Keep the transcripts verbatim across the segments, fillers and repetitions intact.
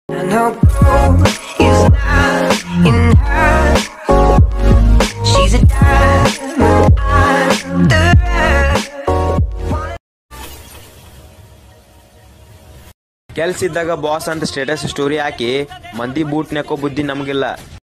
And her gold is not in her. She's a diamond under her. ಕೆಲ್ಸ ಇದ್ದಾಗ boss ಅಂತ status story ಹಾಕಿ ಮಂದಿ boot ನೆಕ್ಕೋ ಬುದ್ಧಿ ನಮಗಿಲ್ಲ.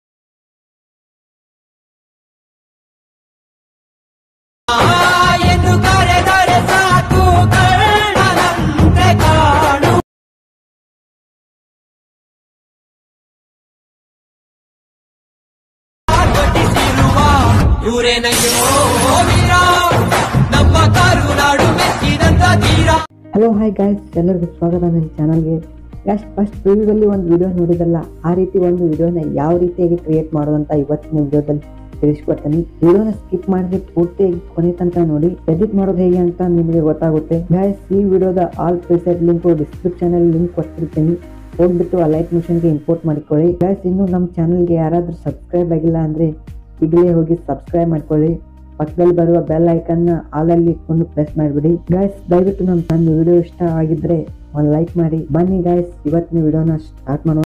ಹಲೋ ಹಾಯ್ ಗಾಯ್ಸ್, ಎಲ್ಲರಿಗೂ ಸ್ವಾಗತ ನನ್ನ ಚಾನಲ್ಗೆ. ಲಾಸ್ಟ್ ಫಸ್ಟ್ ಪ್ರಿವ್ಯೂದಲ್ಲಿ ಒಂದು ವಿಡಿಯೋ ನೋಡಿದಲ್ಲ, ಆ ರೀತಿ ಒಂದು ವಿಡಿಯೋನ ಯಾವ ರೀತಿಯಾಗಿ ಕ್ರಿಯೇಟ್ ಮಾಡೋದಂತ ಇವತ್ತಿನ ವಿಡಿಯೋದಲ್ಲಿ ತಿಳಿಸ್ಕೊಡ್ತೀನಿ. ವಿಡಿಯೋನ ಸ್ಕಿಪ್ ಮಾಡಿದ್ರೆ ಪೂರ್ತಿಯಾಗಿ ಕೊನೆ ತನಕ ನೋಡಿ. ಎಡಿಟ್ ಮಾಡೋದು ಹೇಗೆ ಅಂತ ನಿಮಗೆ ಗೊತ್ತಾಗುತ್ತೆ. ಗಾಯ್ಸ್, ಈ ವಿಡಿಯೋದ ಆಲ್ ಪ್ರಿಸೆಟ್ ಲಿಂಕ್ ಡಿಸ್ಕ್ರಿಪ್ಷನ್ ಅಲ್ಲಿ ಲಿಂಕ್ ಕೊಟ್ಟಿರ್ತೀನಿ, ಹೋಗ್ಬಿಟ್ಟು ಆ ಲೈಕ್ ಮಿಷನ್ಗೆ ಇಂಪೋರ್ಟ್ ಮಾಡಿಕೊಳ್ಳಿ. ಗಾಯ್ಸ್, ಇನ್ನು ನಮ್ಮ ಚಾನಲ್ಗೆ ಯಾರಾದ್ರೂ ಸಬ್ಸ್ಕ್ರೈಬ್ ಆಗಿಲ್ಲ ಅಂದ್ರೆ ಈಗಲೇ ಹೋಗಿ ಸಬ್ಸ್ಕ್ರೈಬ್ ಮಾಡ್ಕೊಳ್ಳಿ. ಪಕ್ಕದಲ್ಲಿ ಬರುವ ಬೆಲ್ ಐಕನ್ ಆಲಲ್ಲಿ ಇಟ್ಕೊಂಡು ಪ್ರೆಸ್ ಮಾಡಿಬಿಡಿ. ಗಾಯ್ಸ್, ದಯವಿಟ್ಟು ನಮ್ಮ ನನ್ನ ವಿಡಿಯೋ ಇಷ್ಟ ಆಗಿದ್ರೆ ಒಂದು ಲೈಕ್ ಮಾಡಿ. ಬನ್ನಿ ಗಾಯ್ಸ್, ಇವತ್ತಿನ ವಿಡಿಯೋನ ಸ್ಟಾರ್ಟ್ ಮಾಡೋಣ.